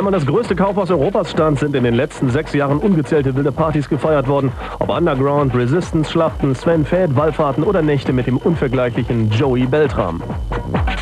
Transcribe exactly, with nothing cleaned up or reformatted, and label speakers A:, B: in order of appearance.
A: einmal das größte Kaufhaus Europas stand, sind in den letzten sechs Jahren ungezählte wilde Partys gefeiert worden. Ob Underground, Resistance, Schlachten, Sven Fäth, Wallfahrten oder Nächte mit dem unvergleichlichen Joey Beltram.